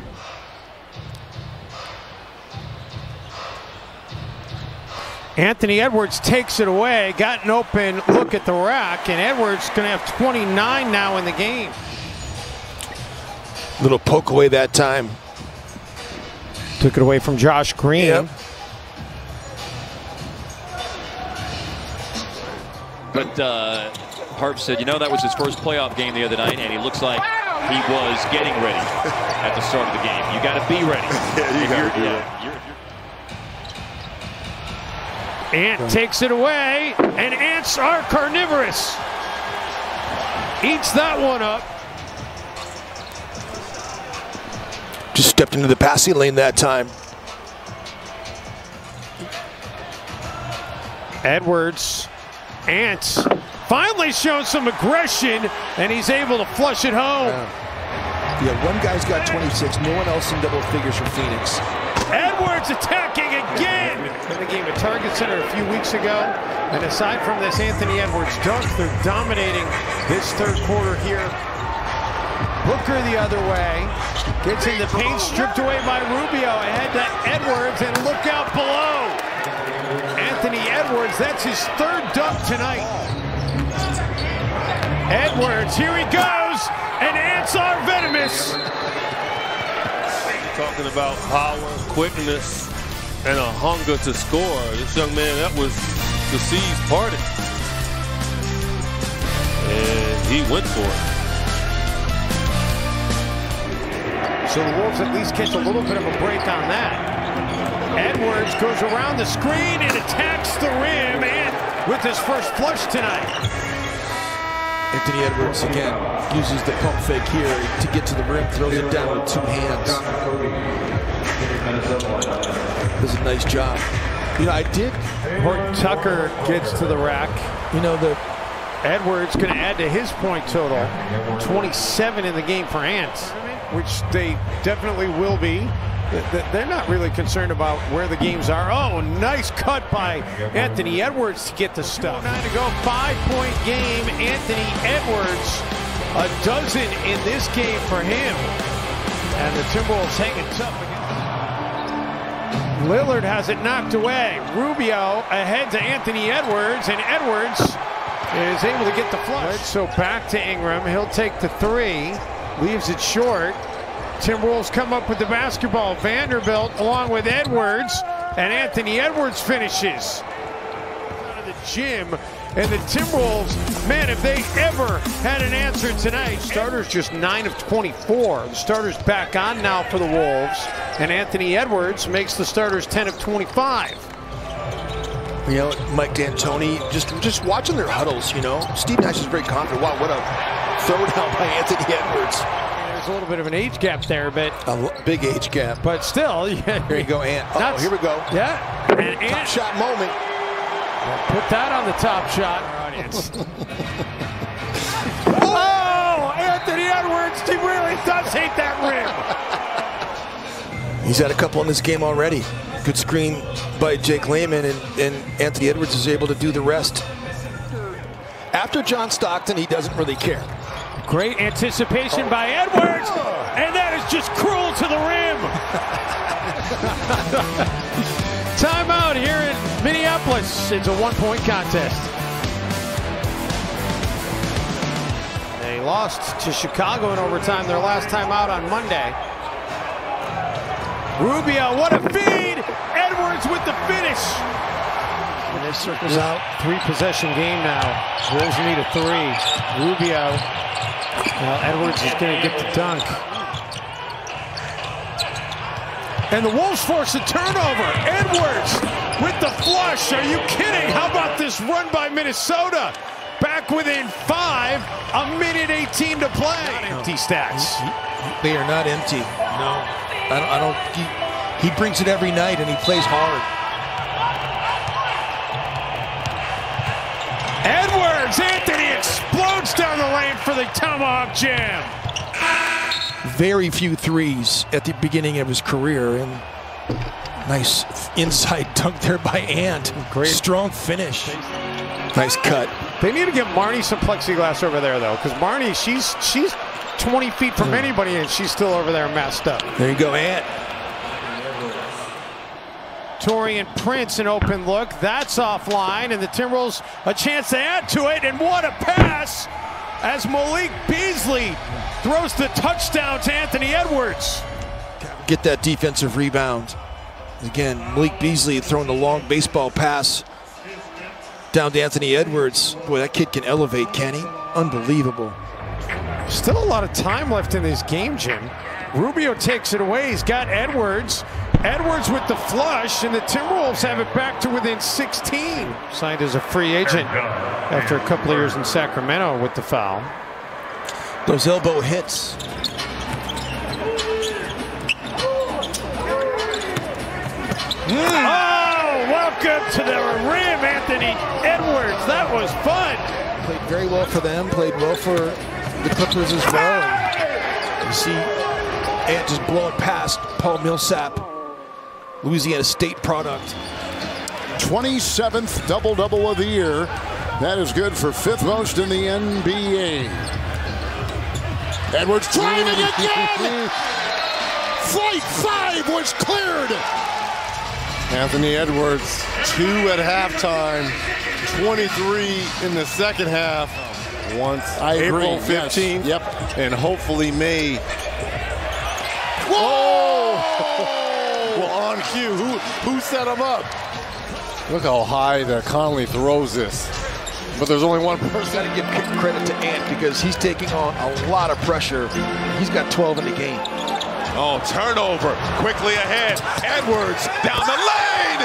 Anthony Edwards takes it away, got an open look at the rack, and Edwards going to have twenty-nine now in the game. Little poke away that time. Took it away from Josh Green. Yeah. But uh, Harp said, you know, that was his first playoff game the other night, and he looks like he was getting ready at the start of the game. You got to be ready. Yeah, you got to be ready. Yeah, you're, you're Ant takes it away, and ants are carnivorous. Eats that one up. Just stepped into the passing lane that time. Edwards, Ant finally showing some aggression, and he's able to flush it home. Yeah, yeah one guy's got twenty-six, no one else in double figures for Phoenix. Edwards attacking again. In the game at Target Center a few weeks ago. And aside from this Anthony Edwards dunk, they're dominating this third quarter here. Booker the other way. Gets in the paint, stripped away by Rubio. Ahead to Edwards, and look out below. Anthony Edwards, that's his third dunk tonight. Edwards, here he goes. And ants are venomous. Talking about power, quickness, and a hunger to score. This young man, that was the C's party. And he went for it. So the Wolves at least catch a little bit of a break on that. Edwards goes around the screen and attacks the rim, and with his first flush tonight. Anthony Edwards again uses the pump fake here to get to the rim, throws it down with two hands. Does a nice job. You know, I did. Horton Tucker gets to the rack. You know, the Edwards going to add to his point total. twenty-seven in the game for Ants, which they definitely will be. They're not really concerned about where the games are. Oh, nice cut by Anthony Edwards to get the stuff. Nine to go, five-point game. Anthony Edwards, a dozen in this game for him. And the Timberwolves hanging tough again. Lillard has it knocked away. Rubio ahead to Anthony Edwards, and Edwards is able to get the flush. So back to Ingram. He'll take the three, leaves it short. Timberwolves come up with the basketball. Vanderbilt along with Edwards, and Anthony Edwards finishes. Out of the gym, and the Timberwolves, man, if they ever had an answer tonight. Starters just nine of twenty-four. The starters back on now for the Wolves, and Anthony Edwards makes the starters ten of twenty-five. You know, Mike D'Antoni, just just watching their huddles, you know, Steve Nash is very confident. Wow, what a throwdown by Anthony Edwards. There's a little bit of an age gap there, but a big age gap. But still, yeah. Here you go, Ant. Oh, here we go. Yeah, and top Ant, shot moment. Put that on the top shot. Audience. Oh, Anthony Edwards, he really does hate that rim. He's had a couple in this game already. Good screen by Jake Layman, and, and Anthony Edwards is able to do the rest. After John Stockton, he doesn't really care. Great anticipation oh. by Edwards, and that is just cruel to the rim. Timeout here in Minneapolis. It's a one-point contest. They lost to Chicago in overtime their last time out on Monday. Rubio, what a feed! Edwards with the finish. And this circles out. Three-possession game now. Bulls need a three. Rubio. Well, Edwards is going to get the dunk. And the Wolves force a turnover. Edwards with the flush. Are you kidding? How about this run by Minnesota? Back within five. A minute eighteen to play. Not empty stats. They are not empty. No. I don't. I don't he, he brings it every night, and he plays hard. Edwards, Anthony explodes down the lane for the tomahawk jam. Very few threes at the beginning of his career, and nice inside dunk there by Ant. Great, strong finish. Nice cut. They need to get Marnie some plexiglass over there, though, because Marnie, she's she's twenty feet from anybody, and she's still over there messed up. There you go, Ant. Taurean Prince, an open look. That's offline, and the Timberwolves a chance to add to it, and what a pass as Malik Beasley throws the touchdown to Anthony Edwards. Get that defensive rebound. Again, Malik Beasley throwing the long baseball pass down to Anthony Edwards. Boy, that kid can elevate, can he? Unbelievable. Still a lot of time left in this game, Jim. Rubio takes it away. He's got Edwards. Edwards with the flush, and the Timberwolves have it back to within sixteen. Signed as a free agent after a couple of years in Sacramento with the foul. Those elbow hits. Mm. Oh, welcome to the rim, Anthony Edwards. That was fun. Played very well for them, played well for the Clippers as well. And you see Ant just blowing past Paul Millsap, Louisiana State product. twenty-seventh double-double of the year. That is good for fifth most in the N B A. Edwards driving again! Flight five was cleared! Anthony Edwards, two at halftime, twenty-three in the second half. Once I agree. April fifteenth, yes. Yep. and hopefully May. Whoa! Well, on cue, who who set him up? Look how high that Conley throws this. But there's only one person. Got to give credit to Ant because he's taking on a lot of pressure. He's got twelve in the game. Oh, turnover. Quickly ahead. Edwards down the lane.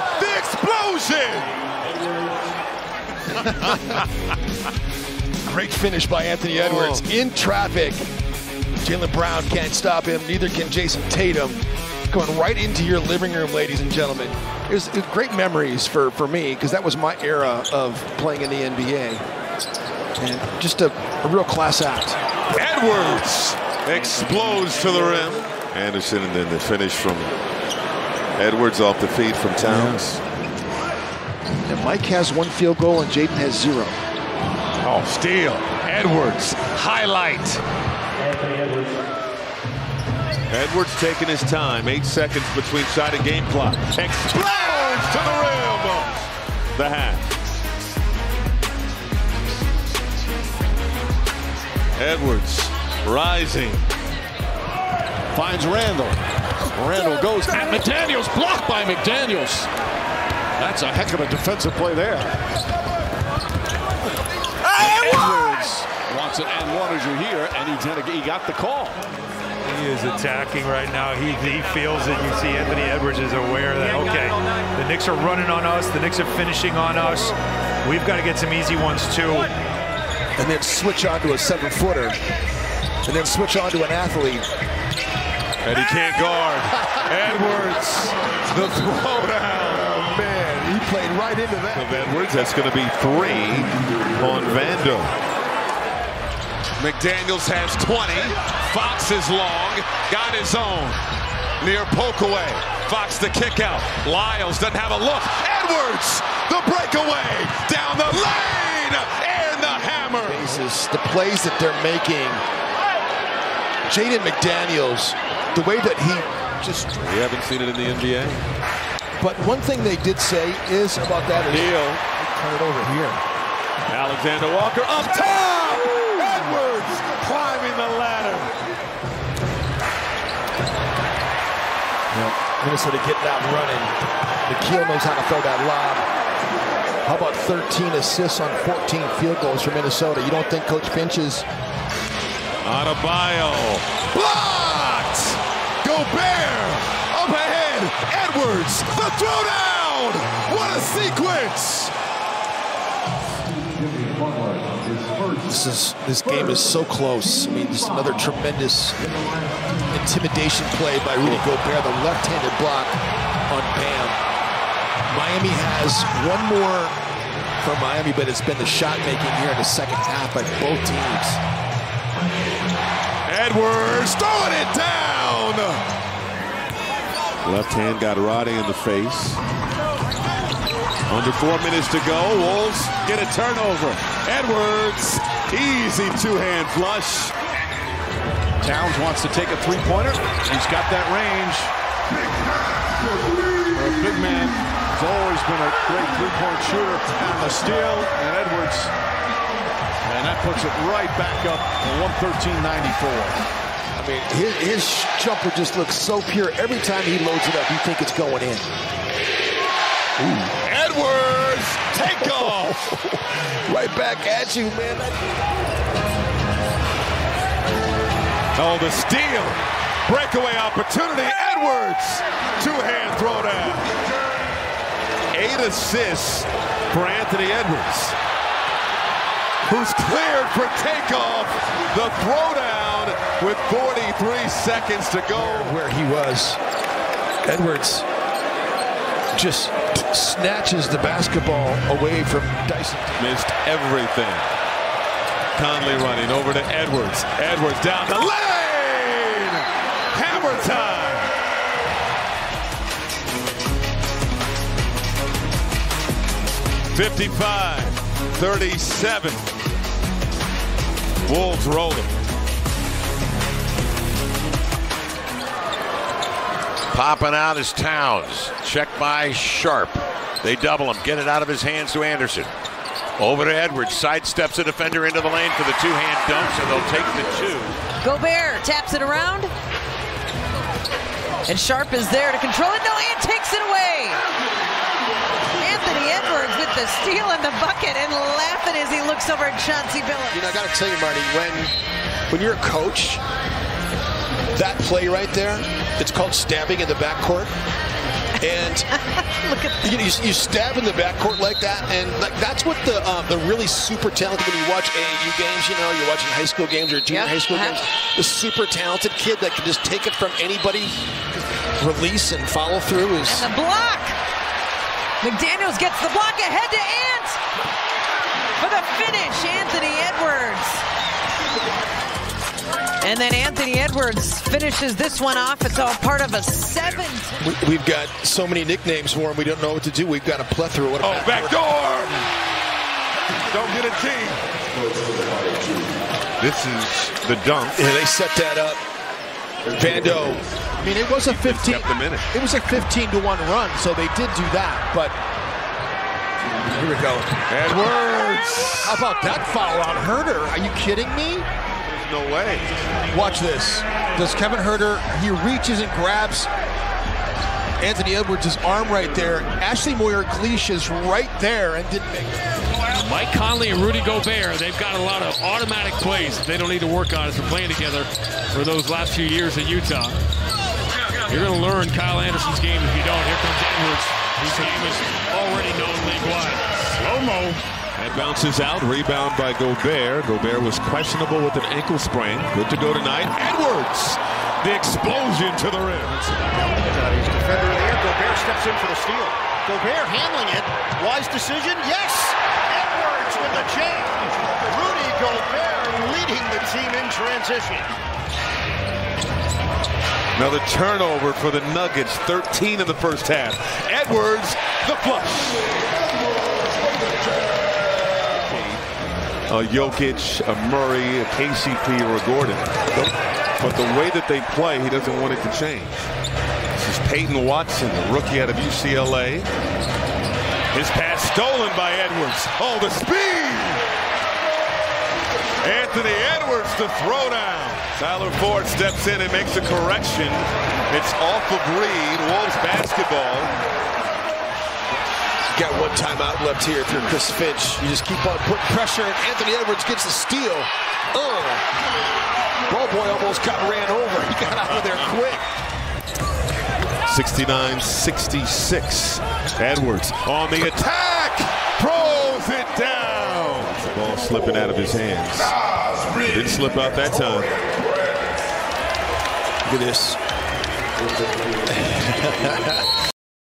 The explosion. Great finish by Anthony Edwards. Oh. In traffic. Jaylen Brown can't stop him. Neither can Jason Tatum. Going right into your living room, ladies and gentlemen. It was great memories for, for me because that was my era of playing in the N B A. And just a, a real class act. Edwards explodes to the rim. Anderson, and then the finish from Edwards off the feed from Towns. Yeah. And Mike has one field goal and Jaden has zero. Oh, steal. Edwards, highlight. Edwards taking his time. Eight seconds between shot and game clock. Explodes to the rim. The hat. Edwards rising. Finds Randall. Randall goes at McDaniels. Blocked by McDaniels. That's a heck of a defensive play there. Edwards wants it and one as you hear, and he, he got the call. He is attacking right now. He, he feels it. You see Anthony Edwards is aware that, okay, the Knicks are running on us. The Knicks are finishing on us. We've got to get some easy ones, too. And then switch on to a seven-footer. And then switch on to an athlete. And he can't guard. Edwards, the throwdown. Oh, man, he played right into that. Of Edwards, that's going to be three on Vando. McDaniels has twenty. Fox is long, got his own. Near Pokeway. Fox the kick out. Lyles doesn't have a look. Edwards, the breakaway down the lane, and the hammer. Basis, the plays that they're making. Jaden McDaniels, the way that he just... We haven't seen it in the N B A. But one thing they did say is about that is Neal. turn it over here. Alexander Walker up top. Edwards climbing the ladder. Yeah, Minnesota getting out running. Nickeil knows how to throw that lob. How about thirteen assists on fourteen field goals for Minnesota? You don't think Coach Finch is... Adebayo blocked. Gobert up ahead. Edwards the throwdown. What a sequence! This is this game is so close. I mean, just another tremendous intimidation play by Rudy Gobert, the left-handed block on Bam. Miami has one more from Miami, but it's been the shot making here in the second half by both teams. Edwards throwing it down. Left hand got Roddy in the face. Under four minutes to go. Wolves get a turnover. Edwards, easy two-hand flush. Towns wants to take a three-pointer. He's got that range. For a big man, he's always been a great three-point shooter. A steal, and Edwards. And that puts it right back up one thirteen ninety-four. I mean, his, his jumper just looks so pure. Every time he loads it up, you think it's going in. Ooh. Edwards, take off. Right back at you, man. Oh, the steal. Breakaway opportunity. Edwards, two-hand throwdown. Eight assists for Anthony Edwards, who's cleared for takeoff. The throwdown with forty-three seconds to go. Where he was. Edwards just snatches the basketball away from Dyson. Missed everything. Conley running over to Edwards. Edwards down the lane! Hammer time! fifty-five thirty-seven. Wolves rolling. Popping out is Towns. Checked by Sharp. They double him. Get it out of his hands to Anderson. Over to Edwards. Sidesteps a defender into the lane for the two-hand dunk, so they'll take the two. Gobert taps it around. And Sharp is there to control it. No, and takes it away. Anthony Edwards with the steal and the bucket and laughing as he looks over at Chauncey Billups. You know, I got to tell you, Marty, when, when you're a coach, that play right there, it's called stabbing in the backcourt. And Look at you, you, you stab in the backcourt like that, and like that's what the um, the really super talented, when you watch A A U games, you know, you're watching high school games or junior yep. high school games, the super talented kid that can just take it from anybody, release and follow through is... And the block! McDaniels gets the block ahead to Ant! For the finish, Anthony Edwards. And then Anthony Edwards finishes this one off. It's all part of a seven. We, we've got so many nicknames for him, we don't know what to do. We've got a plethora. What oh, about back door! Don't get a team. This is the dunk. Yeah, they set that up. Vando. I mean, it was a fifteen. Kept a minute. It was a fifteen to one run, so they did do that. But here we go. Edwards. How about that foul on Herter? Are you kidding me? No way. Watch this. Does Kevin Herter, he reaches and grabs Anthony Edwards' arm right there. Ashley Moyer-Cleach is right there and didn't make it. Mike Conley and Rudy Gobert, they've got a lot of automatic plays that they don't need to work on as they're playing together for those last few years in Utah. You're going to learn Kyle Anderson's game if you don't. Here comes Edwards, whose game is already known league-wide. Slow-mo. That bounces out, rebound by Gobert. Gobert was questionable with an ankle sprain. Good to go tonight. Edwards, the explosion to the rim. He's defender of the air. Gobert steps in for the steal. Gobert handling it. Wise decision. Yes! Edwards with the change. Rudy Gobert leading the team in transition. Another turnover for the Nuggets. thirteen in the first half. Edwards, the flush. A Jokic, a Murray, a K C P, or a Gordon. But the way that they play, he doesn't want it to change. This is Peyton Watson, the rookie out of U C L A. His pass stolen by Edwards. Oh, the speed! Anthony Edwards to throw down. Tyler Ford steps in and makes a correction. It's off of Reed. Wolves basketball. Got one timeout left here if you're Chris Finch. You just keep on putting pressure, and Anthony Edwards gets the steal. Oh, ball boy almost got ran over. He got out of there quick. sixty-nine sixty-six. Edwards on the attack. Throws it down. The ball slipping out of his hands. Didn't slip out that time. Look at this.